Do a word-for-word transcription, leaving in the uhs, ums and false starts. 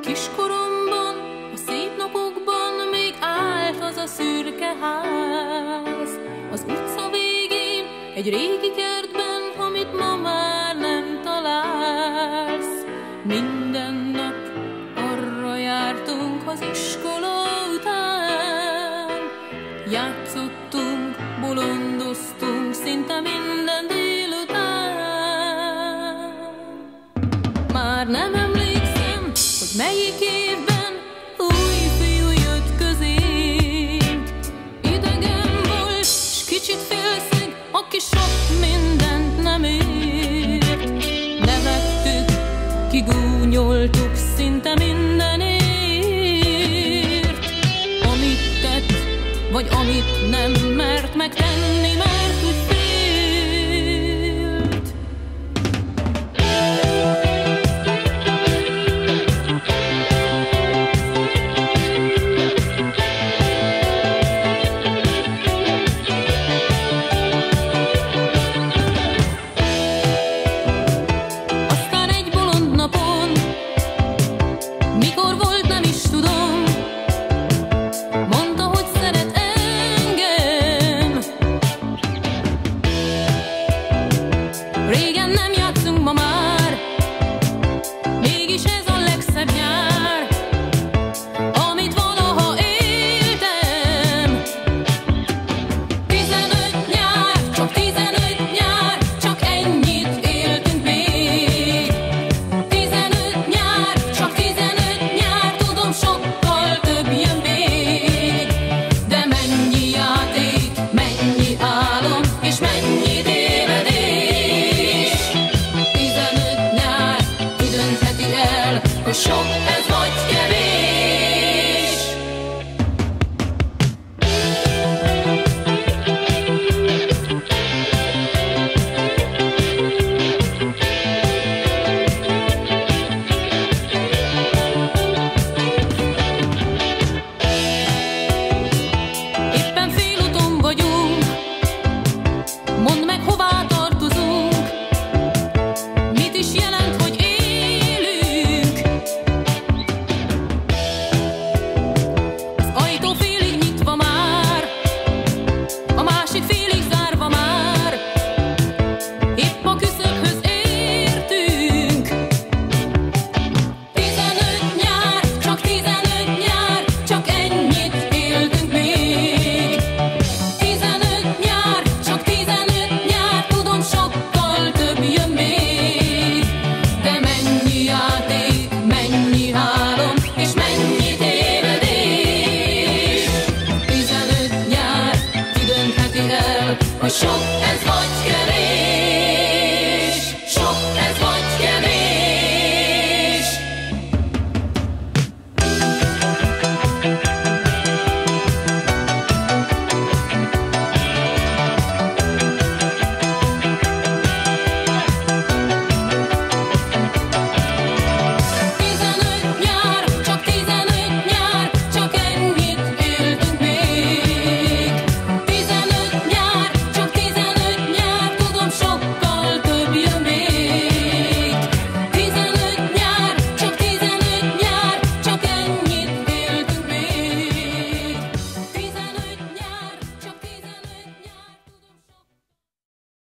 Kiskoromban, a szép napokban még állt az a szürke ház. Az utca végén, egy régi kertben, amit ma már nem találsz. Minden nap arra jártunk az iskola után. Játszottunk, bolondoztunk szinte minden délután. Már nem emlékszem, hogy melyik évben új fiú jött közénk. Idegen volt, s kicsit félszeg, aki sok mindent nem ért. Nevettük, kigúnyoltuk szinte mindenért. Amit tett, vagy amit nem mert megtenni, mert úgy félt. Aztán egy bolond napon, mikor volt nem is tudom, mondta, hogy szeret engem. Régen nem játszunk, ma már, mégis ez a legszebb nyár, amit valaha éltem. Tizenöt nyár, csak tizenöt nyár, csak ennyit éltünk még. Tizenöt nyár, csak tizenöt nyár, tudom, sokkal több jön még. De mennyi játék, mennyi álom, és mennyi tévedés. Tizenöt nyár, ki döntheti el, hogy sok